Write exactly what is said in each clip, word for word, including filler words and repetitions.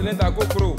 Planète à GoPro.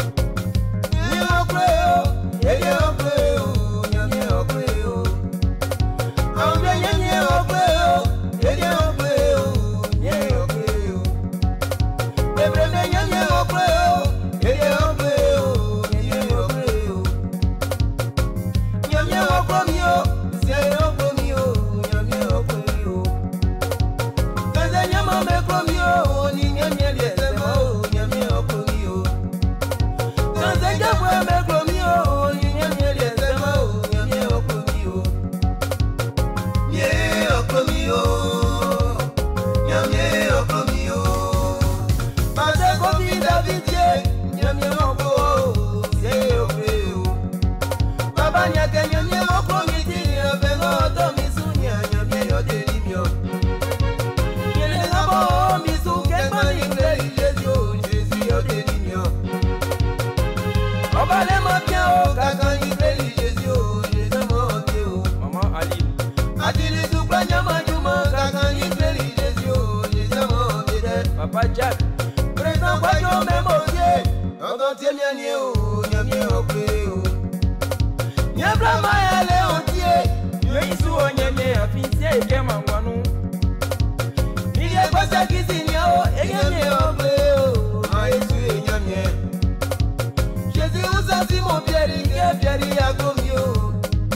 Papa Jack, présent quoi yo même odié, on tient bien yo, bien bien au plus. Nya blama ele odié, yo isu onyeme afisia ekema ngwanu. Ile kwa sakisi nyao, enyame au plus. Ah isu enyame. Jésus usa Simon Pierre, ke Pierre ya komio.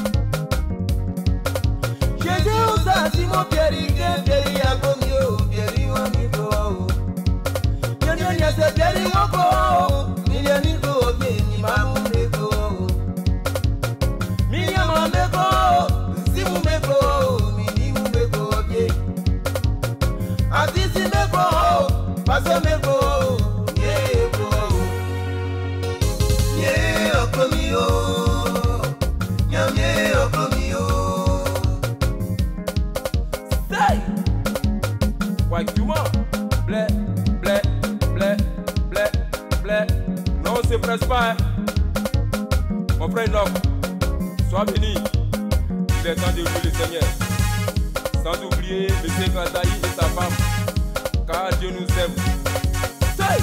Jésus usa Simon Pierre, ke Pierre ya komio, Pierre wa miko. Se Pierre wako, milioni ko ni mamu meko. Milioni meko, simu meko, milioni meko ye. Atisi meko, paso meko, ye ko. Ye okomio, nyame okomio. Say, Wakuma, blé, blé. Blé, blé, blé. Non, on se presse pas. Hein. Mon frère Enoch, sois béni. Il est temps de louer le Seigneur. Sans oublier M. Kantaï et sa femme. Car Dieu nous aime. Hey!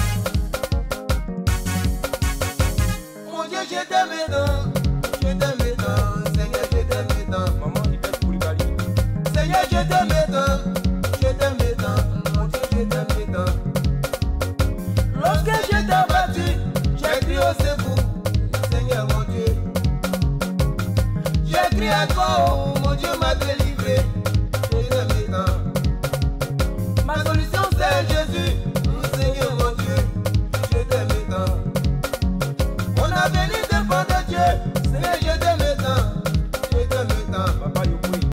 Mon Dieu, je t'aime maintenant. Je t'aime maintenant. Seigneur, je t'aime maintenant. Maman, il fait pour les Seigneur, je t'aime maintenant. Je t'aime maintenant. Mon Dieu, je t'aime maintenant. Lorsque je t'ai battu, j'ai crié au secours, Seigneur mon Dieu. J'ai crié à toi.